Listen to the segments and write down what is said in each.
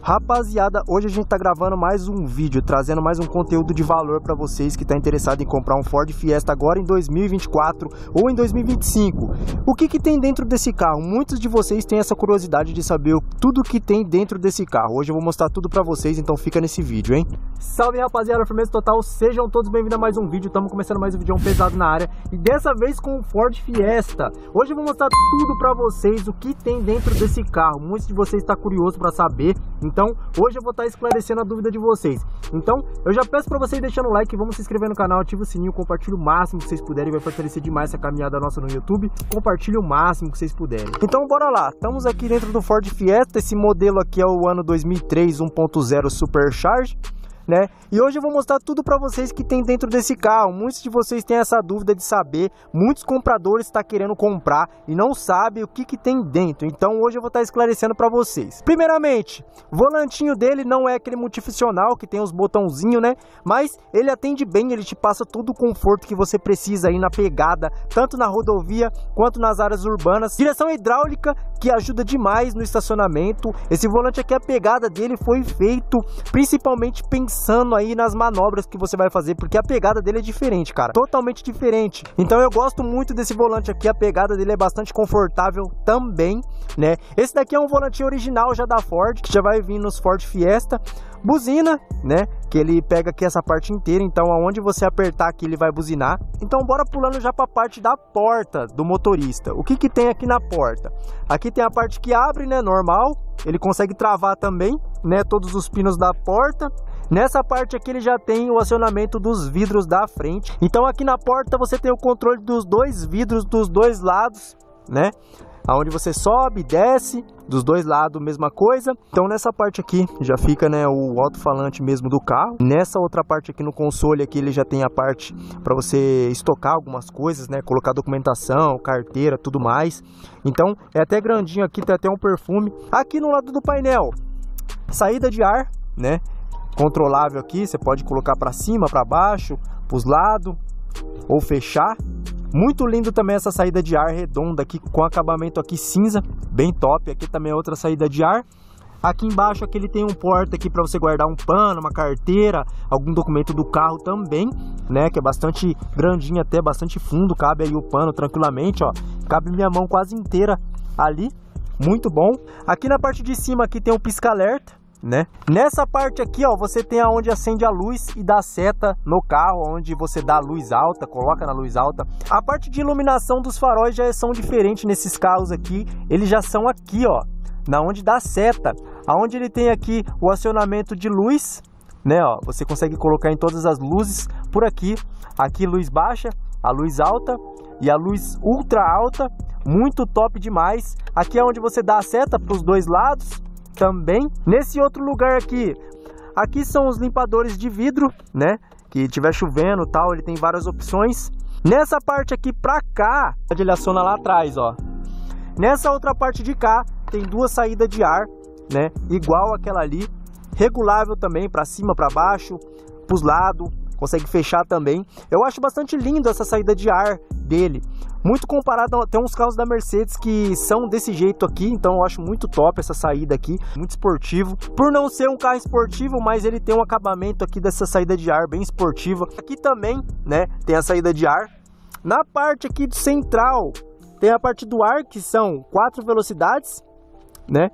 Rapaziada, hoje a gente tá gravando mais um vídeo, trazendo mais um conteúdo de valor para vocês que tá interessado em comprar um Ford Fiesta agora em 2024 ou em 2025. O que tem dentro desse carro? Muitos de vocês têm essa curiosidade de saber tudo que tem dentro desse carro. Hoje eu vou mostrar tudo para vocês, então fica nesse vídeo, hein? Salve, rapaziada, firmeza total, sejam todos bem-vindos a mais um vídeo. Estamos começando mais um vídeo pesado na área e dessa vez com o Ford Fiesta. Hoje eu vou mostrar tudo para vocês, o que tem dentro desse carro. Muitos de vocês estão curiosos para saber. Então, hoje eu vou estar esclarecendo a dúvida de vocês. Então, eu já peço para vocês deixando o like, vamos se inscrever no canal, ativa o sininho, compartilhe o máximo que vocês puderem, vai fortalecer demais essa caminhada nossa no YouTube. Compartilhe o máximo que vocês puderem. Então, bora lá. Estamos aqui dentro do Ford Fiesta. Esse modelo aqui é o ano 2003 1.0 Supercharge, né? E hoje eu vou mostrar tudo para vocês que tem dentro desse carro. Muitos de vocês têm essa dúvida de saber, muitos compradores estão querendo comprar e não sabem o que tem dentro. Então hoje eu vou estar esclarecendo para vocês. Primeiramente, o volantinho dele não é aquele multifuncional que tem os botãozinhos, né? Mas ele atende bem, ele te passa todo o conforto que você precisa aí na pegada, tanto na rodovia quanto nas áreas urbanas. Direção hidráulica que ajuda demais no estacionamento. Esse volante aqui, a pegada dele foi feito principalmente pensando aí nas manobras que você vai fazer, porque a pegada dele é diferente, cara, totalmente diferente. Então eu gosto muito desse volante aqui, a pegada dele é bastante confortável também, né? Esse daqui é um volantinho original já da Ford, que já vai vir nos Ford Fiesta. Buzina, né, que ele pega aqui essa parte inteira, então aonde você apertar aqui ele vai buzinar. Então bora pulando já para a parte da porta do motorista. O que tem aqui na porta? Aqui tem a parte que abre, né, normal, ele consegue travar também, né, todos os pinos da porta. Nessa parte aqui ele já tem o acionamento dos vidros da frente. Então aqui na porta você tem o controle dos dois vidros dos dois lados, né? Aonde você sobe, desce, dos dois lados, mesma coisa. Então nessa parte aqui já fica, né, o alto-falante mesmo do carro. Nessa outra parte aqui no console aqui ele já tem a parte para você estocar algumas coisas, né, colocar documentação, carteira, tudo mais. Então é até grandinho aqui, tem até um perfume. Aqui no lado do painel, saída de ar, né, controlável aqui, você pode colocar para cima, para baixo, para os lados ou fechar. Muito lindo também essa saída de ar redonda aqui com acabamento aqui cinza, bem top. Aqui também é outra saída de ar. Aqui embaixo aqui ele tem um porta aqui para você guardar um pano, uma carteira, algum documento do carro também, né, que é bastante grandinho, até bastante fundo, cabe aí o pano tranquilamente, ó. Cabe minha mão quase inteira ali. Muito bom. Aqui na parte de cima aqui tem um pisca-alerta, né? Nessa parte aqui, ó, você tem aonde acende a luz e dá seta no carro, onde você dá a luz alta, coloca na luz alta. A parte de iluminação dos faróis já são diferentes nesses carros aqui, eles já são aqui, ó, na onde dá seta, aonde ele tem aqui o acionamento de luz, né, ó, você consegue colocar em todas as luzes por aqui. Aqui luz baixa, a luz alta e a luz ultra alta, muito top demais. Aqui é onde você dá a seta para os dois lados também. Nesse outro lugar aqui, aqui são os limpadores de vidro, né, que tiver chovendo tal, ele tem várias opções. Nessa parte aqui pra cá, ele aciona lá atrás, ó. Nessa outra parte de cá, tem duas saídas de ar, né, igual aquela ali, regulável também, pra cima, pra baixo, pros lados, consegue fechar também. Eu acho bastante lindo essa saída de ar dele, muito comparado a tem uns carros da Mercedes que são desse jeito aqui, então eu acho muito top essa saída aqui, muito esportivo, por não ser um carro esportivo, mas ele tem um acabamento aqui dessa saída de ar bem esportiva. Aqui também, né, tem a saída de ar. Na parte aqui do central tem a parte do ar, que são 4 velocidades, né,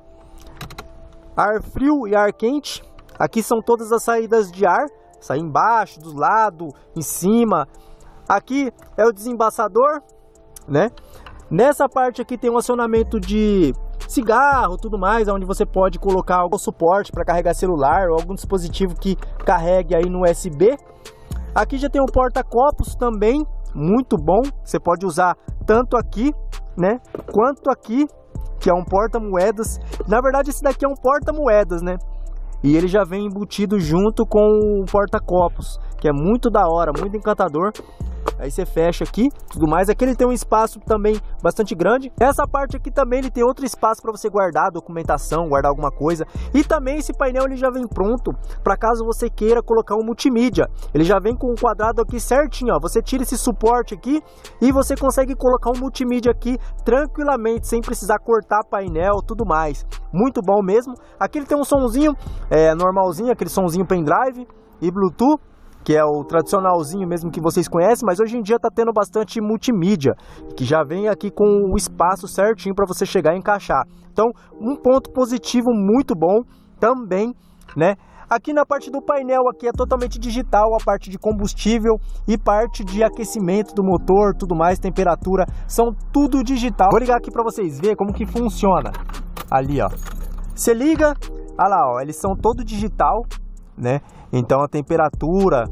ar frio e ar quente. Aqui são todas as saídas de ar, sai embaixo, dos lados, em cima. Aqui é o desembaçador, né? Nessa parte aqui tem um acionamento de cigarro, tudo mais, onde você pode colocar algum suporte para carregar celular ou algum dispositivo que carregue aí no USB. Aqui já tem um porta-copos também, muito bom. Você pode usar tanto aqui, né, quanto aqui, que é um porta-moedas. Na verdade esse daqui é um porta-moedas, né? E ele já vem embutido junto com o porta-copos, que é muito da hora, muito encantador. Aí você fecha aqui, tudo mais. Aqui ele tem um espaço também bastante grande. Essa parte aqui também ele tem outro espaço para você guardar documentação, guardar alguma coisa. E também esse painel ele já vem pronto para caso você queira colocar um multimídia. Ele já vem com um quadrado aqui certinho, ó. Você tira esse suporte aqui e você consegue colocar um multimídia aqui tranquilamente, sem precisar cortar painel, tudo mais. Muito bom mesmo. Aqui ele tem um sonzinho normalzinho, aquele sonzinho pendrive e Bluetooth, que é o tradicionalzinho mesmo que vocês conhecem, mas hoje em dia tá tendo bastante multimídia, que já vem aqui com o espaço certinho para você chegar e encaixar. Então, um ponto positivo muito bom também, né? Aqui na parte do painel aqui é totalmente digital, a parte de combustível e parte de aquecimento do motor, tudo mais, temperatura, são tudo digital. Vou ligar aqui para vocês verem como que funciona. Ali, ó. Você liga, olha lá, ó, eles são todo digital, né? Então a temperatura...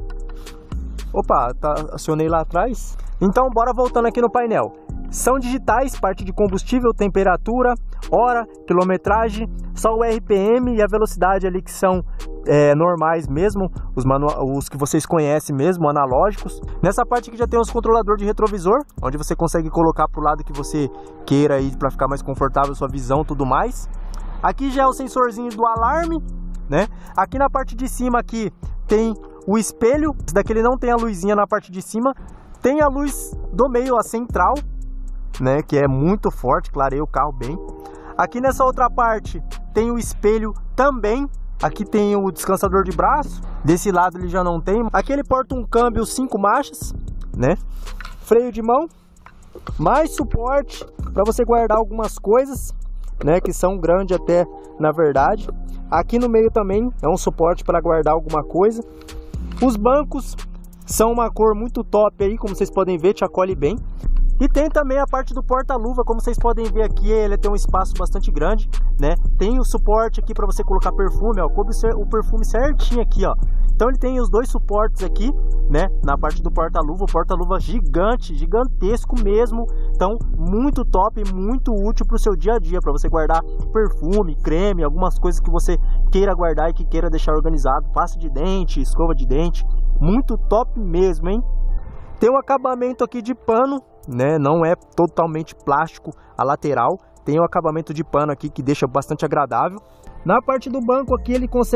Opa, acionei lá atrás. Então bora voltando aqui no painel. São digitais, parte de combustível, temperatura, hora, quilometragem, só o RPM e a velocidade ali que são normais mesmo, os que vocês conhecem mesmo, analógicos. Nessa parte aqui já tem os controladores de retrovisor, onde você consegue colocar para o lado que você queira aí para ficar mais confortável sua visão, tudo mais. Aqui já é o sensorzinho do alarme, né? Aqui na parte de cima aqui tem o espelho, esse daqui ele não tem a luzinha na parte de cima, tem a luz do meio, a central, né, que é muito forte, clareia o carro bem. Aqui nessa outra parte tem o espelho também. Aqui tem o descansador de braço, desse lado ele já não tem. Aqui ele porta um câmbio 5 marchas, né? Freio de mão, mais suporte para você guardar algumas coisas, né, que são grandes até na verdade. Aqui no meio também é um suporte para guardar alguma coisa. Os bancos são uma cor muito top aí, como vocês podem ver, te acolhe bem. E tem também a parte do porta-luva, como vocês podem ver aqui, ele tem um espaço bastante grande, né? Tem o suporte aqui para você colocar perfume, ó, coube o perfume certinho aqui, ó. Então ele tem os dois suportes aqui, né? Na parte do porta-luva, o porta-luva gigante, gigantesco mesmo. Então muito top, muito útil para o seu dia a dia, para você guardar perfume, creme, algumas coisas que você queira guardar e que queira deixar organizado, pasta de dente, escova de dente, muito top mesmo, hein? Tem um acabamento aqui de pano, né? Não é totalmente plástico a lateral, tem um acabamento de pano aqui que deixa bastante agradável. Na parte do banco aqui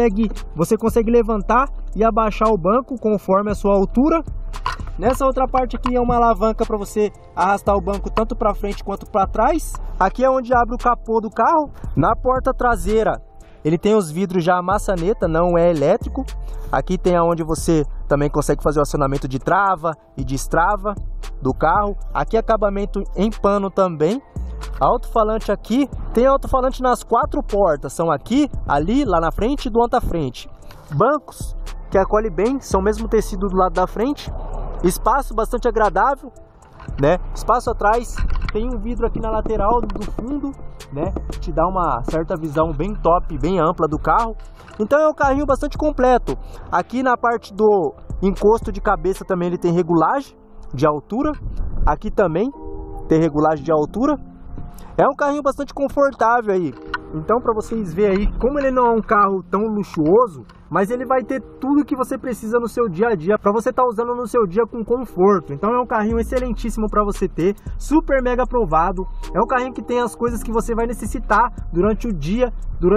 você consegue levantar e abaixar o banco conforme a sua altura. Nessa outra parte aqui é uma alavanca para você arrastar o banco tanto para frente quanto para trás. Aqui é onde abre o capô do carro. Na porta traseira ele tem os vidros já a maçaneta, não é elétrico. Aqui tem aonde você também consegue fazer o acionamento de trava e destrava do carro. Aqui acabamento em pano também. Alto-falante aqui, tem alto-falante nas 4 portas, são aqui, ali, lá na frente e do outro à frente. Bancos que acolhe bem, são mesmo tecido do lado da frente. Espaço bastante agradável, né? Espaço atrás, tem um vidro aqui na lateral do fundo, né? Te dá uma certa visão bem top, bem ampla do carro. Então é um carrinho bastante completo. Aqui na parte do encosto de cabeça também ele tem regulagem de altura. Aqui também tem regulagem de altura. É um carrinho bastante confortável aí. Então para vocês verem aí, como ele não é um carro tão luxuoso, mas ele vai ter tudo que você precisa no seu dia a dia, para você estar usando no seu dia com conforto. Então é um carrinho excelentíssimo para você ter, super mega aprovado. É um carrinho que tem as coisas que você vai necessitar durante o dia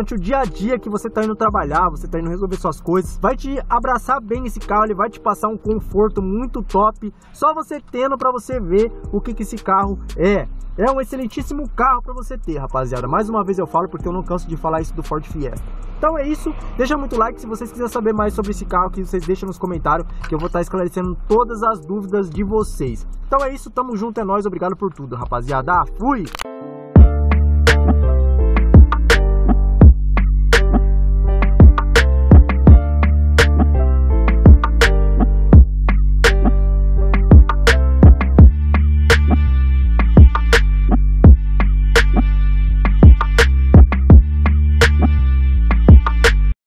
a dia que você está indo trabalhar, você está indo resolver suas coisas. Vai te abraçar bem esse carro, ele vai te passar um conforto muito top, só você tendo para você ver o que esse carro é. É um excelentíssimo carro para você ter, rapaziada. Mais uma vez eu falo porque eu não canso de falar isso do Ford Fiesta. Então é isso, deixa muito like. Se vocês quiserem saber mais sobre esse carro, que vocês deixam nos comentários, que eu vou estar esclarecendo todas as dúvidas de vocês. Então é isso, tamo junto, é nóis, obrigado por tudo, rapaziada. Fui!